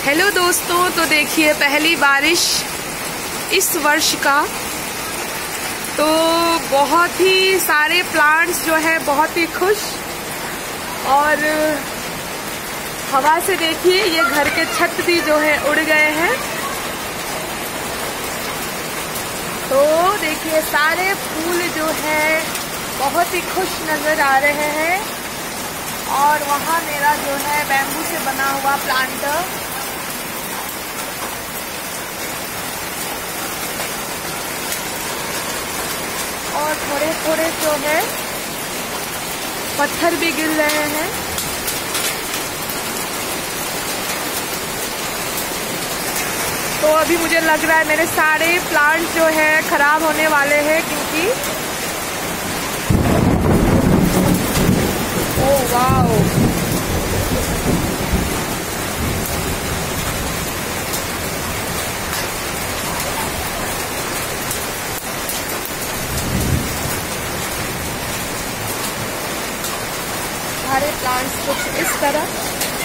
Hello दोस्तों, तो देखिए पहली बारिश इस वर्ष का, तो बहुत ही सारे प्लांट्स जो है बहुत ही खुश। और हवा से देखिए ये घर के छत भी जो है उड़ गए हैं। तो देखिए सारे फूल जो है बहुत ही खुश नजर आ रहे हैं। और वहाँ मेरा जो है बैम्बू से बना हुआ प्लांटर, और थोड़े थोड़े जो है पत्थर भी गिर रहे हैं। तो अभी मुझे लग रहा है मेरे सारे प्लांट जो है खराब होने वाले हैं, क्योंकि ओह वाओ, सारे प्लांट्स कुछ इस तरह